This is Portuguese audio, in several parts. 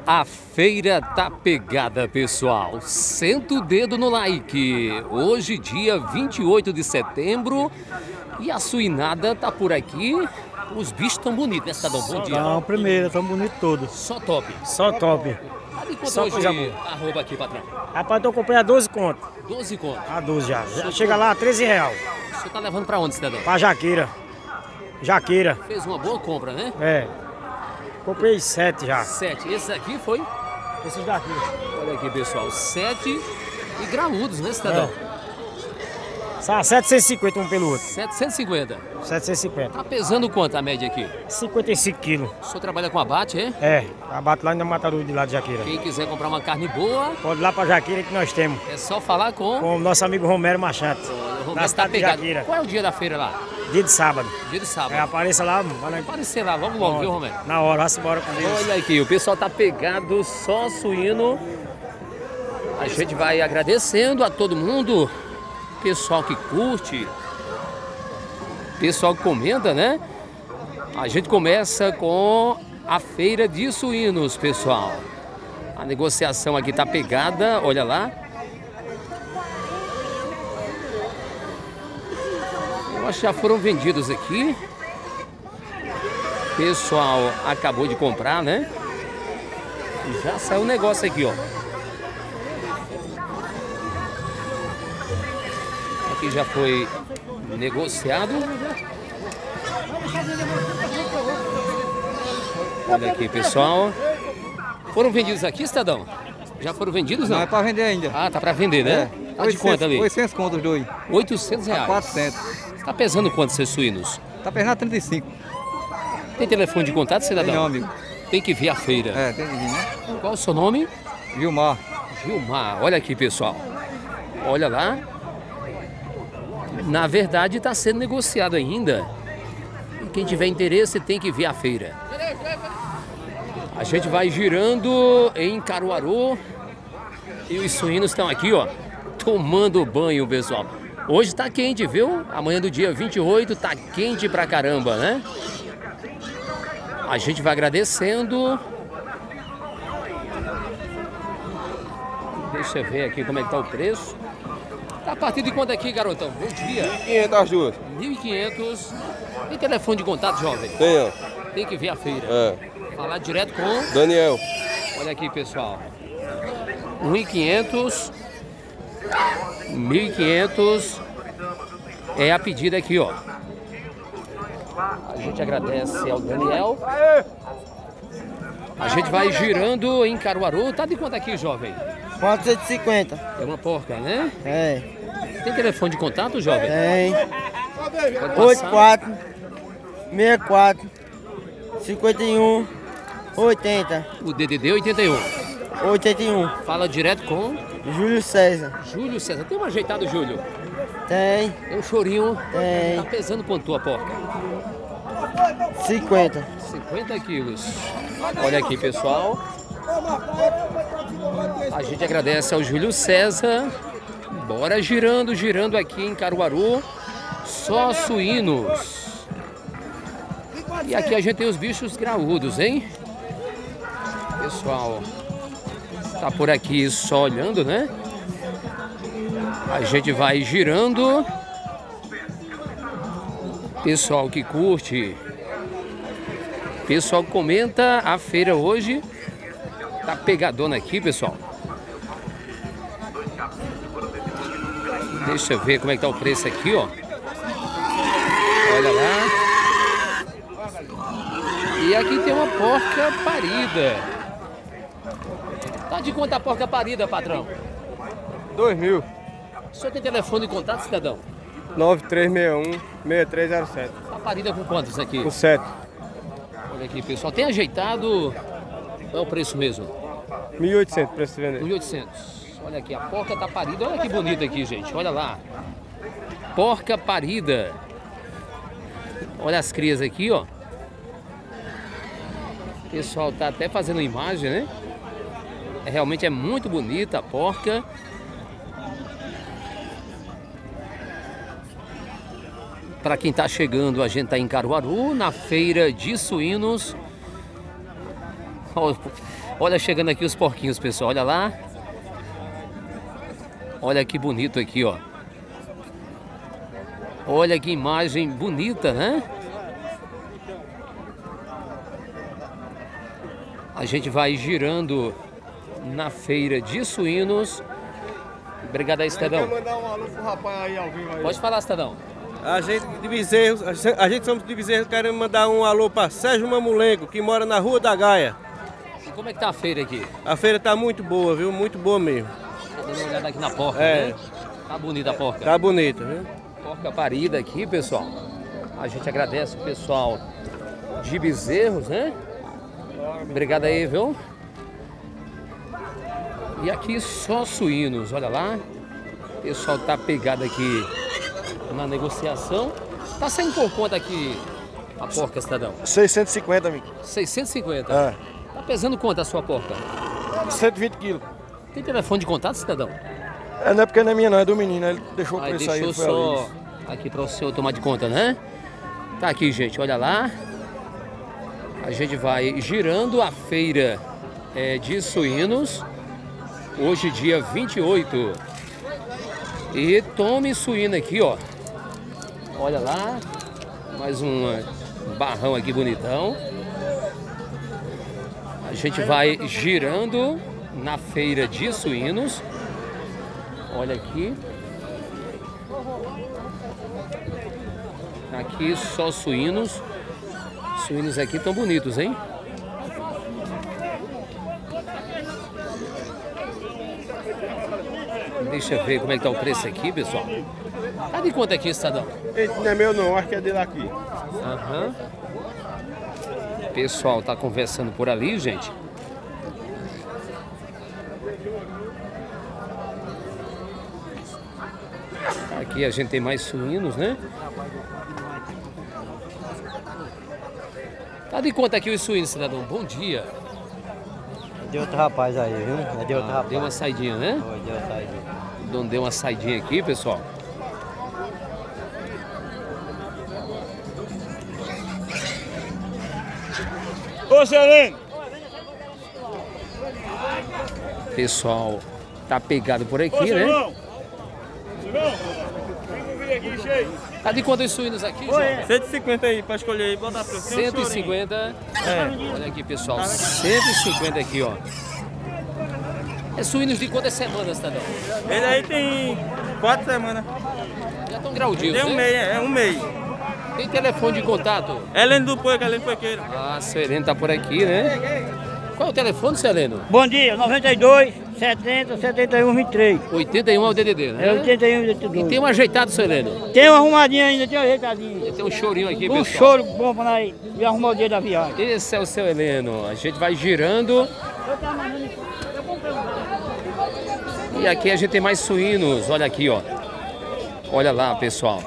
A feira tá pegada, pessoal. Senta o dedo no like. Hoje, dia 28 de setembro. E a suinada tá por aqui. Os bichos tão bonitos, né, Cidadão? Bom dia. Não, primeiro, tão bonito todos. Só top. Só top. Só Só coisa boa. Arroba aqui, patrão. Rapaz, eu comprei a 12 conto. 12 conto. A 12 já. Chega lá, 13 real. Você tá levando pra onde, Cidadão? Pra Jaqueira. Jaqueira. Fez uma boa compra, né? É. Comprei 7 já. 7. Esse aqui foi? Esses daqui. Olha aqui, pessoal. 7 e graúdos, né, Cidadão? São 750 um pelo outro. 750. 750. Tá pesando quanto a média aqui? 55 quilos. O senhor trabalha com abate, é? É. Abate lá na Matadouro de lá de Jaqueira. Quem quiser comprar uma carne boa, Pode ir lá pra Jaqueira que nós temos. é só falar com Com o nosso amigo Romero Machado. o Romero. Na Tá cidade de pegado. Jaqueira. Qual é o dia da feira lá? Dia de sábado. Dia de sábado. Apareça lá, vai Aparecer lá logo, viu, Romero? na hora, vá-se embora com Deus. Olha aqui, o pessoal tá pegado, só suíno. A gente vai agradecendo a todo mundo, pessoal que curte, pessoal que comenta, né? A gente começa com a feira de suínos, pessoal. A negociação aqui tá pegada, olha lá. Eu acho que já foram vendidos aqui. Pessoal acabou de comprar, né? E já saiu o negócio aqui, ó. Aqui já foi negociado. Olha aqui, pessoal. Foram vendidos aqui, Cidadão? Já foram vendidos, não? Não, é pra vender ainda. Ah, tá pra vender, né? Tá de quanto ali? 800 contos os dois. 800 reais. 400. Tá pesando quanto seus suínos? Tá pesando 35. Tem telefone de contato, Cidadão? Tem não, amigo. Tem que vir à feira. É, tem que vir, né? Qual é o seu nome? Vilmar. Gilmar. Olha aqui, pessoal. Olha lá. Na verdade, está sendo negociado ainda. E quem tiver interesse tem que vir à feira. A gente vai girando em Caruaru. E os suínos estão aqui, ó, tomando banho, pessoal. Hoje tá quente, viu? Amanhã do dia 28 tá quente pra caramba, né? A gente vai agradecendo. Deixa eu ver aqui como é que tá o preço. Tá a partir de quanto aqui, garotão? Bom dia. 1.500 as duas. 1.500. Tem telefone de contato, jovem? Tem, ó. Tem que vir à feira. É. Falar direto com... Daniel. Olha aqui, pessoal. 1.500. 1.500 é a pedida aqui, ó. A gente agradece ao Daniel. A gente vai girando em Caruaru. Tá de quanto aqui, jovem? 450. É uma porca, né? É. Tem telefone de contato, jovem? Tem. Pode passar. 84 64 51 80 O DDD 81. 81. Fala direto com Júlio César. Júlio César. Tem um ajeitado, Júlio? Tem. Tem um chorinho. Tem. Tá pesando quanto a porca? 50. 50 quilos. Olha aqui, pessoal. A gente agradece ao Júlio César. Bora girando, girando aqui em Caruaru. Só suínos. E aqui a gente tem os bichos graúdos, hein? Pessoal, tá por aqui só olhando, né? A gente vai girando. Pessoal que curte, pessoal que comenta, a feira hoje tá pegadona aqui, pessoal. Deixa eu ver como é que tá o preço aqui, ó. Olha lá. E aqui tem uma porca parida. Tá de quanto a porca parida, patrão? 2.000. O senhor tem telefone de contato, cidadão? 9361-6307. Tá parida com quantos aqui? Com 7. Olha aqui, pessoal. Tem ajeitado. Qual é o preço mesmo? 1.800 para se vender. 1.800. Olha aqui, a porca tá parida. Olha que bonita aqui, gente. Olha lá. Porca parida. Olha as crias aqui, ó. O pessoal tá até fazendo imagem, né? Realmente é muito bonita a porca. Para quem está chegando, a gente está em Caruaru, na feira de suínos. Olha, chegando aqui os porquinhos, pessoal. Olha lá. Olha que bonito aqui, ó. Olha que imagem bonita, né? A gente vai girando na feira de suínos. Obrigado aí, Cidadão. Quer mandar um alô pro rapaz aí ao vivo aí? Pode falar, Cidadão. A gente de Bezerros, a gente somos de Bezerros, queremos mandar um alô para Sérgio Mamulengo, que mora na Rua da Gaia. E como é que tá a feira aqui? A feira tá muito boa, viu? Muito boa mesmo. Tá dando uma olhada aqui na porca, É. né? Tá bonita a porca. Tá bonita, viu? Porca parida aqui, pessoal. A gente agradece o pessoal de Bezerros, né? Obrigado aí, viu? E aqui só suínos, olha lá. O pessoal tá pegado aqui na negociação. Tá saindo por conta aqui a porca, Cidadão? 650, amigo. 650. É. Tá pesando quanto a sua porca? 120 quilos. Tem telefone de contato, Cidadão? É, não é porque não é minha não, é do menino. Ele deixou o Aí preço aí, deixou ele foi só ali. aqui para o senhor tomar de conta, né? Tá aqui, gente, olha lá. A gente vai girando a feira de suínos. Hoje, dia 28. E tome suíno aqui, ó. Olha lá. Mais um barrão aqui bonitão. A gente vai girando na feira de suínos. Olha aqui. Aqui só suínos. Suínos aqui tão bonitos, hein? Deixa eu ver como é que tá o preço aqui, pessoal. Tá de quanto aqui, Cidadão? Esse não é meu não, acho que é dele aqui. Aham. O pessoal tá conversando por ali, gente. Aqui a gente tem mais suínos, né? Tá de quanto aqui os suínos, Cidadão? Bom dia. É de outro rapaz aí, viu? É de outro rapaz. Deu uma saidinha, né? Foi de outro aí. O dono deu uma saidinha aqui, pessoal. Ô, Selene! Pessoal tá pegado por aqui, né? Silvão, vem comigo aqui, cheio. Tá de quanto os suínos aqui, João? 150 aí, pra escolher aí, bota pra 150. Olha aqui, pessoal. 150 aqui, ó. É suínos de quantas semanas, Cidadão? Ele aí tem 4 semanas. Já estão graudios, Tem um né? mês, é um mês. Tem telefone de contato? Helene do Poico, Helene Poiqueira. Ah, seu Heleno tá por aqui, né? Qual é o telefone, seu Heleno? Bom dia, 92, 70, 71, 23. 81 é o DDD, né? É 81, E 82. tem um ajeitado, seu Heleno. Tem uma arrumadinha ainda, tem uma ajeitadinha. Tem um chorinho aqui, Um pessoal. choro bom pra nós e arrumar o dia da viagem. Esse é o seu Heleno. A gente vai girando. E aqui a gente tem mais suínos. Olha aqui, ó. Olha lá, pessoal.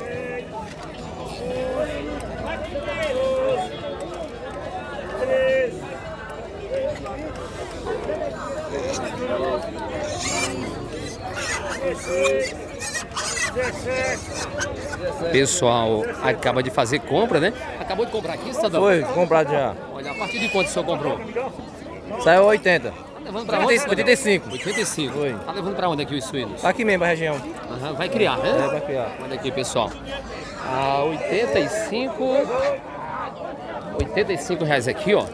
Pessoal acaba de fazer compra, né? Acabou de comprar aqui, Cidadão? Foi, comprado já. Olha, a partir de quanto o senhor comprou? Saiu 80. Tá levando pra onde, Cidadão? 85. 85. Foi. Tá levando pra onde aqui os suínos? Aqui mesmo, a região. Aham, vai criar, né? É, vai criar. Olha aqui, pessoal. A 85. 85 reais aqui, ó.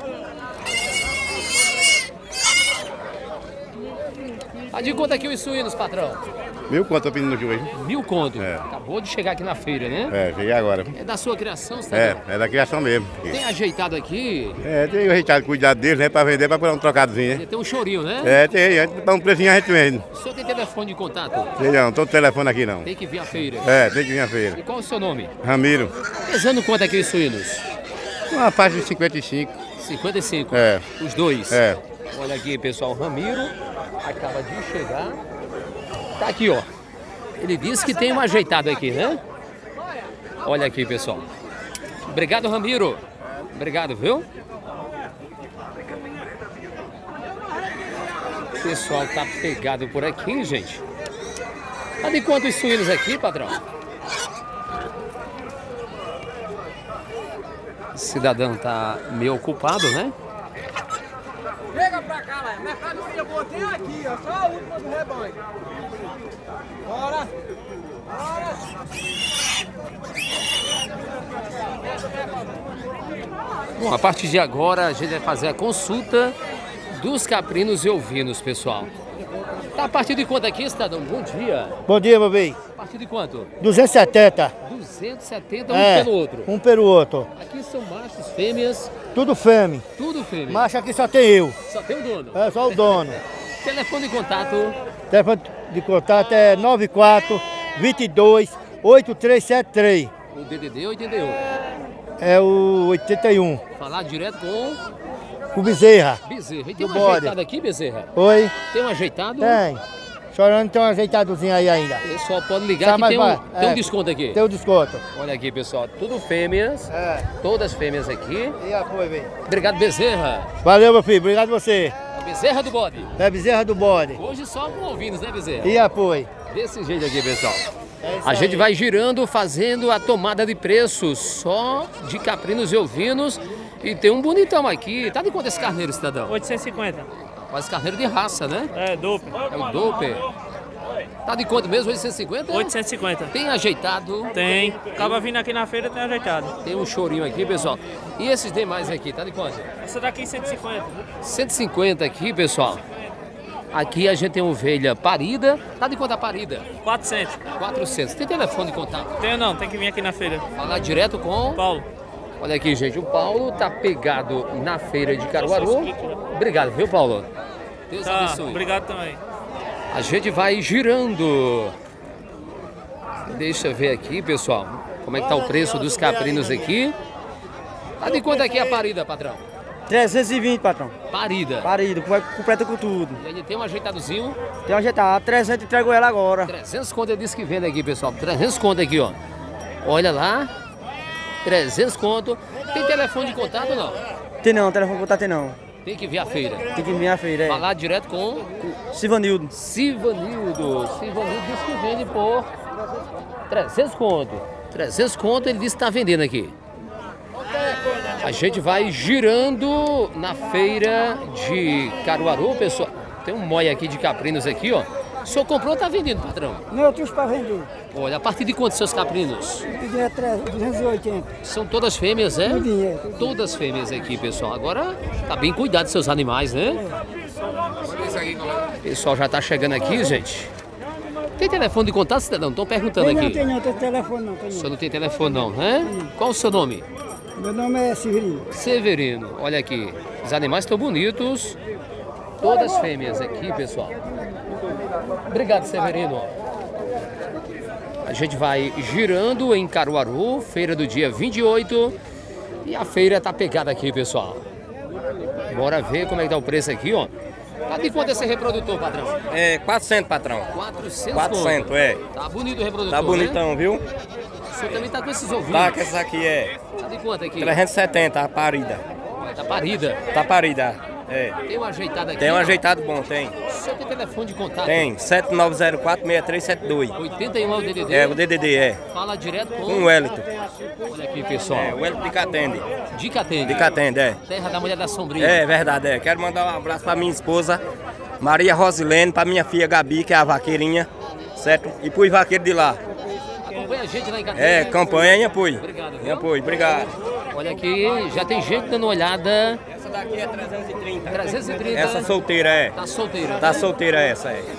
Tá de quanto aqui os suínos, patrão? 1.000 quanto eu pedindo aqui hoje? 1.000 conto. É. Acabou de chegar aqui na feira, né? É, cheguei agora. É da sua criação, Cidadão? É da criação mesmo. Tem ajeitado aqui? Tem o recheado, cuidado deles, né? Pra vender, pra pôr um trocadozinho, né? Tem um chorinho, né? Tem, a gente dá um precinho, a gente vende. O senhor tem telefone de contato? Tem não, tô com telefone aqui não. Tem que vir à feira. Tem que vir a feira. E qual é o seu nome? Ramiro, Pesando quanto aqui os suínos? uma faixa de 55. 55. É. Os dois. É. Olha aqui, pessoal. Ramiro acaba de chegar. Tá aqui, ó. Ele disse que tem um ajeitado aqui, né? Olha aqui, pessoal. Obrigado, Ramiro. Obrigado, viu? O pessoal tá pegado por aqui, gente. Tá de quantos suínos aqui, patrão? O cidadão tá meio ocupado, né? pra cá, lá. Mercadoria boa tem aqui, ó. Só a última do rebanho. Bora. Bom, a partir de agora a gente vai fazer a consulta dos caprinos e ovinos, pessoal. Tá a partir de quanto aqui, cidadão? Bom dia. Bom dia, meu bem. A partir de quanto? 270. 270 um pelo outro. Um pelo outro. Aqui são machos, fêmeas, Tudo fêmea. tudo fêmea. Macho aqui só tem eu. Só tem o dono. É só o dono. Telefone de contato. Telefone de contato é 94 22 8373. O DDD 81. É o 81. Falar direto com O Bezerra. Bezerra. E tem Do um bode. ajeitado aqui, Bezerra? Oi? Tem um ajeitado? Tem. Chorando tem um ajeitadozinho aí ainda. O pessoal pode ligar Tá, que mas tem vai. tem um É. desconto aqui. Tem o desconto. Olha aqui, pessoal. Tudo fêmeas. É. Todas fêmeas aqui. E apoio, velho. Obrigado, Bezerra. Valeu, meu filho. Obrigado você. A Bezerra do bode. É Bezerra do bode. Hoje só com ovinos, né, Bezerra? E apoio. Desse jeito aqui, pessoal. É isso A gente aí. vai girando, fazendo a tomada de preços só de caprinos e ovinos. E tem um bonitão aqui. Tá de quanto esse carneiro, cidadão? 850. Mas carneiro de raça, né? É, duplo. É o Doper. Tá de quanto mesmo? 850? 850. Tem ajeitado. Tem. Acaba vindo aqui na feira, tem ajeitado. Tem um chorinho aqui, pessoal. E esses demais aqui, tá de quanto? Essa daqui 150. 150 aqui, pessoal. Aqui a gente tem ovelha parida. Tá de quanto a parida? 400. 400. Tem telefone de contato? Tenho não, tem que vir aqui na feira. Falar direto com... Paulo. Olha aqui, gente. O Paulo tá pegado na feira de Caruaru. Obrigado, viu, Paulo? Deus Tá, abençoe. obrigado também. A gente vai girando. Deixa eu ver aqui, pessoal. Como é que tá o preço dos caprinos aqui. Tá de quanto aqui a parida, patrão? 320, patrão. Parida. Parido, completa com tudo. E aí tem um ajeitadozinho. Tem um ajeitado, 300 entrego ela agora. 300 conto ele disse que vende aqui, pessoal. 300 conto aqui, ó. Olha lá. 300 conto. Tem telefone de contato ou não? Tem não, telefone contato tem não. Tem que vir à feira. Tem que vir à feira, é. Falar direto com Sivanildo. Sivanildo. Sivanildo disse que vende por 300 conto. 300 conto ele disse que está vendendo aqui. A gente vai girando na feira de Caruaru, pessoal. Tem um mói aqui de caprinos aqui, ó. O senhor comprou ou tá vendendo, patrão? Não, eu trouxe para vender. Olha, a partir de quanto seus caprinos? Pedi é 280. São todas fêmeas, é? Tudinho, Todas fêmeas aqui, pessoal. Agora tá bem cuidado dos seus animais, né? O pessoal já tá chegando aqui, gente. Tem telefone de contato, cidadão? Estão perguntando aqui. não, tem telefone não. O senhor não tem telefone não, né? Qual o seu nome? Meu nome é Severino. Severino. Olha aqui. Os animais estão bonitos. Todas fêmeas aqui, pessoal. Obrigado, Severino. A gente vai girando em Caruaru, feira do dia 28. E a feira tá pegada aqui, pessoal. Bora ver como é que tá o preço aqui, ó. Tá de quanto esse reprodutor, patrão? É 400, patrão. 400 400, conto. é. Tá bonito o reprodutor, Tá bonitão, viu? né? O senhor também tá com esses ovinhos. Tá, que essa aqui é Tá de quanto aqui? 370, a parida. Tá parida. Tá parida, é. Tem um ajeitado aqui? Tem um ó. ajeitado bom, tem. O senhor tem telefone de contato? Tem, 7904-6372. 81 é o DDD? É, o DDD, é. Fala direto com... Com o Wellington. Olha aqui, pessoal. É, o Wellington de Catende. De Catende. De Catende, é. Terra da Mulher da Sombrinha. É, verdade, é. Quero mandar um abraço pra minha esposa, Maria Rosilene, pra minha filha Gabi, que é a vaqueirinha, certo? E pros vaqueiros de lá. Acompanha a gente lá em Catende. É, campanha em apoio. Obrigado, viu? Em apoio, obrigado. Olha aqui, já tem gente dando uma olhada. Essa daqui é 330. 330. Essa solteira é. Tá solteira. Tá solteira essa, é.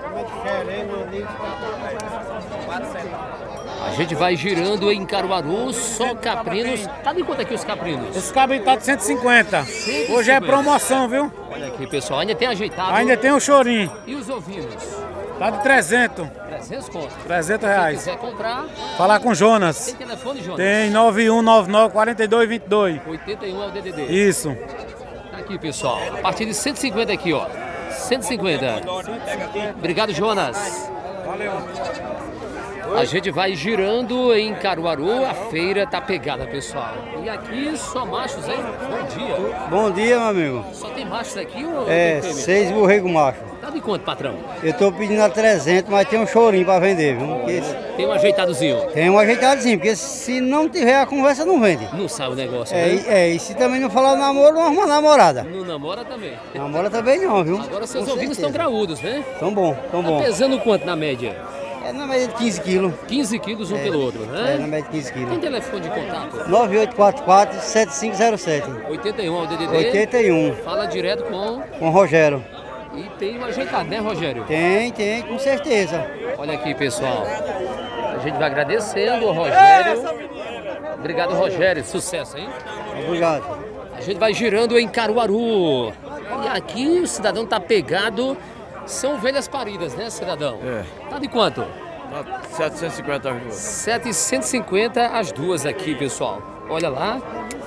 A gente vai girando em Caruaru, só caprinos. Tá de quanto aqui os caprinos? Esse cabelo tá de 150. 150. Hoje é promoção, viu? Olha aqui, pessoal. Ainda tem ajeitado. Ainda tem o chorinho. E os ovinos? Tá de 300. 300 conto. 300 Quem reais. quiser comprar, Falar com Jonas. tem telefone, Jonas? Tem 9199-4222. 81 é o DDD. Isso. Tá aqui, pessoal. A partir de 150 aqui, ó. 150. Obrigado, Jonas. Valeu. A gente vai girando em Caruaru. A feira tá pegada, pessoal. E aqui só machos, hein? Bom dia. Bom dia, meu amigo. Só tem machos aqui ou É, tem fêmea? 6 borrego macho. Tá de de quanto, patrão? Eu tô pedindo a 300, mas tem um chorinho pra vender, viu? Tem um ajeitadozinho. Tem um ajeitadozinho, porque se não tiver a conversa, não vende. Não sai o negócio, né? E se também não falar namoro, não arruma namorada. Não namora também. Namora também não, viu? Agora seus ouvidos estão graúdos, né? Tão bom, tão bom. Tá pesando quanto na média? É na média de 15 quilos. 15 quilos um pelo outro, né? É, na média de 15 quilos. Tem telefone de contato? 9844-7507. 81 ao DDD? 81. Fala direto com o Rogério. E tem um ajeitado, né, Rogério? Tem, com certeza. Olha aqui, pessoal. A gente vai agradecendo o Rogério. Obrigado, Rogério. Sucesso, hein? Obrigado. A gente vai girando em Caruaru. E aqui o cidadão tá pegado. São ovelhas paridas, né, cidadão? É. Tá de quanto? Tá 750 as duas. 750 as duas aqui, pessoal. Olha lá.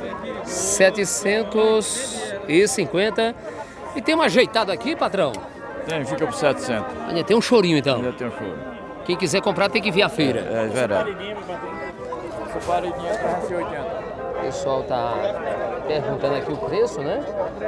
750. E tem um ajeitado aqui, patrão? Tem, fica por 700. Ainda tem um chorinho, então? Ainda tem um choro. Quem quiser comprar tem que vir à feira. É verdade. Essa paredinha tá 180. O pessoal tá perguntando aqui o preço, né?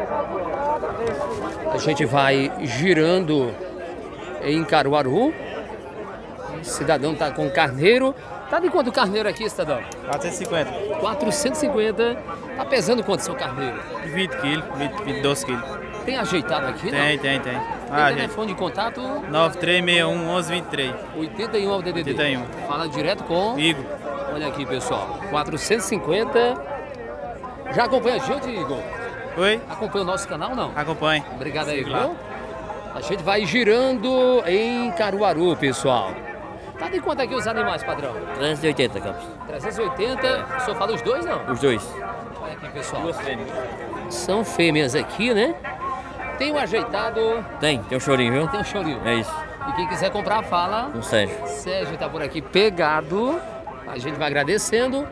A gente vai girando em Caruaru. O cidadão tá com carneiro. Tá de quanto o carneiro aqui, cidadão? 450. 450. Tá pesando quanto seu carneiro? 20 quilos, 22 quilos. Tem ajeitado aqui, não? Tem. Tem telefone de contato? 9361 1123. 81 ao DDD. 81. Fala direto com... Igor. Olha aqui, pessoal. 450. Já acompanha a gente, Igor? Oi? Acompanha o nosso canal, não? Acompanhe. Obrigado aí, viu? A gente vai girando em Caruaru, pessoal. Tá de quanto aqui os animais, padrão? 380, Campos. 380. O senhor fala os dois, não? Os dois. Olha aqui, pessoal. Duas fêmeas. São fêmeas aqui, né? Tem um ajeitado. Tem um chorinho, viu? Tem um chorinho. É isso. E quem quiser comprar, fala. Com o Sérgio. Sérgio tá por aqui pegado. A gente vai agradecendo.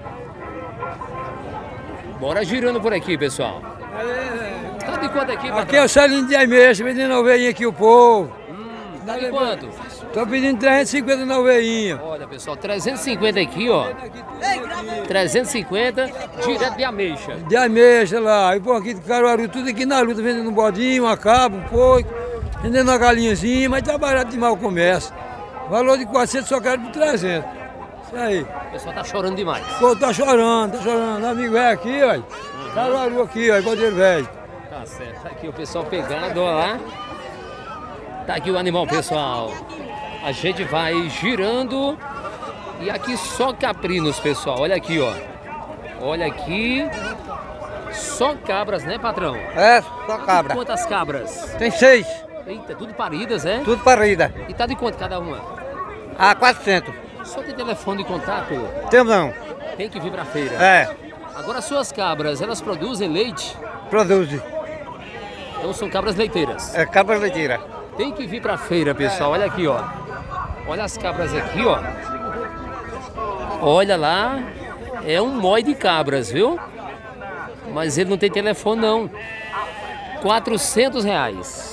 Bora girando por aqui, pessoal. Tá de quanto aqui, patrão? Aqui é o Salinho de Ameixa, vendendo ovelhinha aqui o povo. Tá de quanto? Tô pedindo 350 na ovelhinha. Olha, pessoal, 350 aqui, ó. 350, direto de Ameixa. De Ameixa lá. E por aqui de Caruaru, tudo aqui na luta, vendendo um bodinho, uma cabra, um porco, vendendo uma galinhazinha, mas tá barato demais o comércio. Valor de 400, só quero por 300. Isso aí. O pessoal tá chorando demais. Pô, tá chorando. Amigo velho aqui, ó. Caruaru aqui, ó, Cordeiro Velho. Tá certo. Tá aqui o pessoal pegando, ó lá. Tá aqui o animal, pessoal. A gente vai girando. E aqui só caprinos, pessoal. Olha aqui, ó. Olha aqui. Só cabras, né, patrão? É, só cabra. Quantas cabras? Tem 6. Eita, tudo paridas, é? Tudo parida. E tá de quanto cada uma? Ah, 400. Só tem telefone de contato? Tem não. Tem que vir pra feira. É. Agora, suas cabras, elas produzem leite? Produz. Então são cabras leiteiras? É, cabra leiteira. Tem que vir pra feira, pessoal. Olha aqui, ó. Olha as cabras aqui, ó. Olha lá. É um mói de cabras, viu? Mas ele não tem telefone, não. R$400.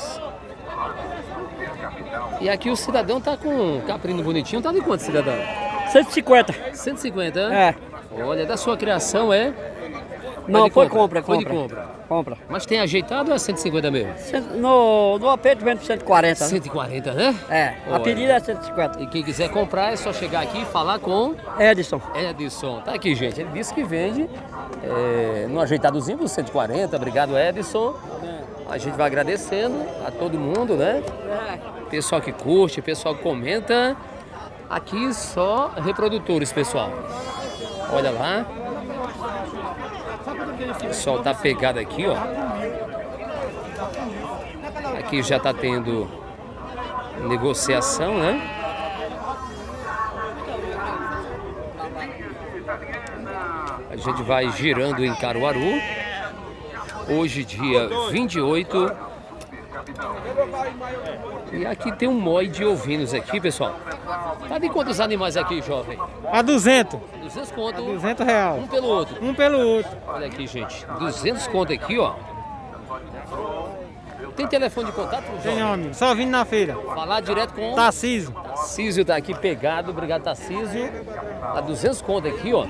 E aqui o cidadão tá com um caprino bonitinho. Tá de quanto, cidadão? 150. 150? É. Olha, da sua criação Não, foi compra. compra. Foi de compra. Compra. Mas tem ajeitado ou é 150 mesmo? No aperto vende por 140. 140, né? É, a pedida é 150. E quem quiser comprar é só chegar aqui e falar com... Edson. Edson. Tá aqui, gente. Ele disse que vende no ajeitadozinho por 140. Obrigado, Edson. A gente vai agradecendo a todo mundo, né? Pessoal que curte, pessoal que comenta. Aqui só reprodutores, pessoal. Olha lá. O pessoal tá pegado aqui, ó. Aqui já tá tendo negociação, né? A gente vai girando em Caruaru. Hoje, dia 28. E aqui tem um mói de ovinos aqui, pessoal. Tá de quantos animais aqui, jovem? A 200. 200 conto. 200 reais. Um pelo outro. Um pelo outro. Olha aqui, gente. 200 conto aqui, ó. Tem telefone de contato, jovem? Tem, amigo. Só vindo na feira. Falar direto com... Tarcísio. Tarcísio tá aqui pegado. Obrigado, Tarcísio. Tá 200 conto aqui, ó.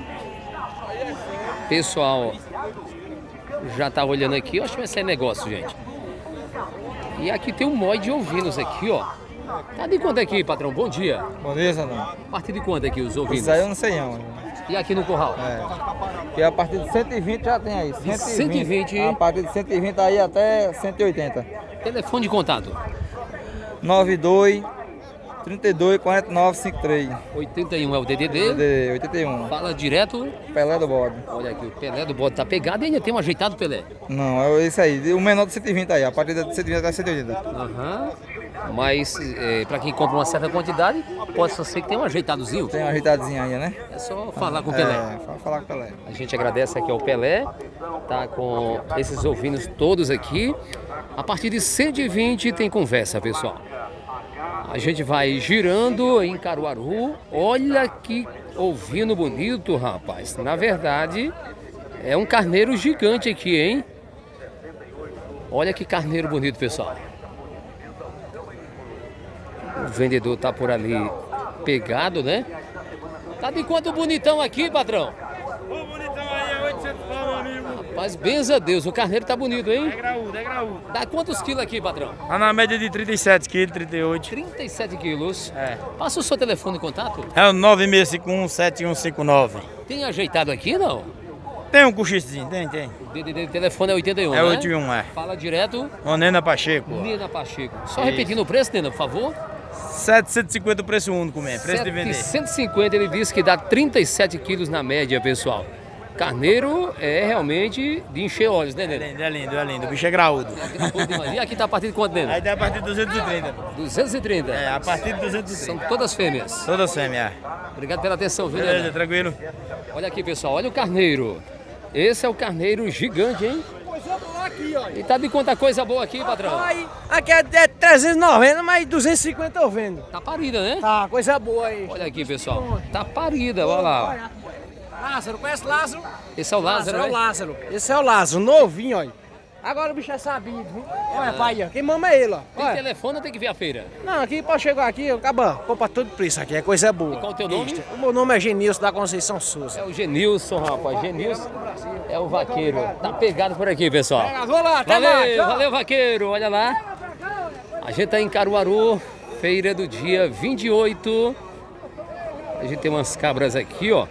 Pessoal já tá olhando aqui. Eu acho que vai sair negócio, gente. E aqui tem um mói de ovinos aqui, ó. Tá de quanto aqui, patrão? Bom dia. Bom dia, Sandão. A partir de quanto aqui os ovinos? Isso aí eu não sei não. E aqui no curral? E a partir de 120 já tem aí. 120? A partir de 120 aí até 180. Telefone de contato? 92 32 49 53. 81 é o DDD? DDD 81. Fala direto? Pelé do bode. Olha aqui, o Pelé do bode tá pegado e ainda tem um ajeitado Pelé. Não, é isso aí. O menor de 120 aí. A partir de 120 até 180. Aham. Mas para quem compra uma certa quantidade, pode ser que tenha um ajeitadozinho. Tem um ajeitadozinho aí, né? É só falar com o Pelé. É, falar com o Pelé. A gente agradece aqui ao Pelé, tá com esses ovinos todos aqui. A partir de 120 tem conversa, pessoal. A gente vai girando em Caruaru. Olha que ovino bonito, rapaz. Na verdade, é um carneiro gigante aqui, hein? Olha que carneiro bonito, pessoal. O vendedor tá por ali pegado, né? Tá de quanto bonitão aqui, patrão? O bonitão aí é 800 pau, meu amigo. Rapaz, benza a Deus, o carneiro tá bonito, hein? É graúdo, é graúdo. Dá quantos quilos aqui, patrão? Tá na média de 37 quilos, 38. 37 quilos. É. Passa o seu telefone de contato? É o 9651-7159. Tem ajeitado aqui, não? Tem um cochicezinho, tem. O telefone é 81, É né? 81, é. Fala direto. Nena Pacheco. Nena Pacheco. Só Isso. repetindo o preço, Nena, por favor. 750 o preço único mesmo, preço de vender. 750, ele disse que dá 37 quilos na média, pessoal. Carneiro é realmente de encher olhos, né, Nena? É lindo. O bicho é graúdo. E aqui tá a partir de quanto, Nena? Aí dá a partir de 230. 230? É, a partir de 230. São todas fêmeas? Todas fêmeas. Obrigado pela atenção, viu, Beleza, Nena? tranquilo. Olha aqui, pessoal, olha o carneiro. Esse é o carneiro gigante, hein? E tá de quanta coisa boa aqui, patrão? Aqui é 390, mas 250 eu vendo. Tá parida, né? Tá, coisa boa aí. Olha aqui, pessoal. Tá parida, olha lá. Lázaro, conhece Lázaro? Esse é o Lázaro, É o né? Lázaro. Esse é o Lázaro, novinho, olha. Agora o bicho é sabido, viu? Olha, pai, ó. Quem mama é ele, ó. Tem Olha. telefone ou tem que vir à feira? Não, aqui pode chegar aqui, acaba, compra tudo preço aqui, é coisa boa. E qual o teu nome? Isto. O meu nome é Genilson da Conceição Souza. É o Genilson, rapaz. Genilson é o vaqueiro. Tá pegado por aqui, pessoal. Vou lá, até Valeu, mais. Tchau. valeu, vaqueiro. Olha lá. A gente tá em Caruaru, feira do dia 28. A gente tem umas cabras aqui, ó.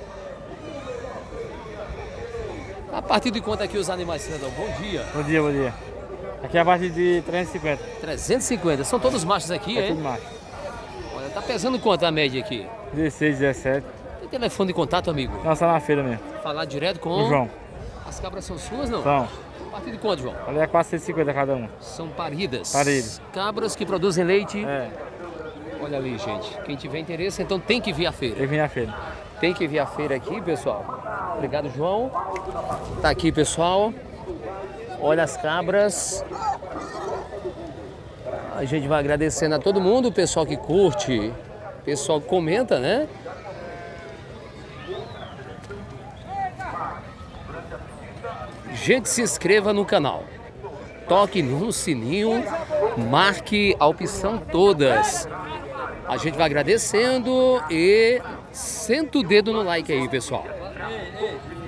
A partir de quanto aqui os animais, cidadão? Bom dia. Bom dia. Aqui é a partir de 350. 350. São todos machos aqui, É hein? tudo macho. Olha, tá pesando quanto a média aqui? 16, 17. Tem telefone de contato, amigo? Nossa, na feira mesmo. Falar direto com... O João. As cabras são suas, não? São. A partir de quanto, João? Ali é 450 cada um. São paridas. Paridas. Cabras que produzem leite. É. Olha ali, gente. Quem tiver interesse, então tem que vir à feira. Tem que vir na feira. Tem que vir à feira aqui, pessoal. Obrigado, João. Tá aqui, pessoal. Olha as cabras. A gente vai agradecendo a todo mundo, o pessoal que curte, o pessoal que comenta, né? Gente, se inscreva no canal. Toque no sininho, marque a opção todas. A gente vai agradecendo e senta o dedo no like aí, pessoal.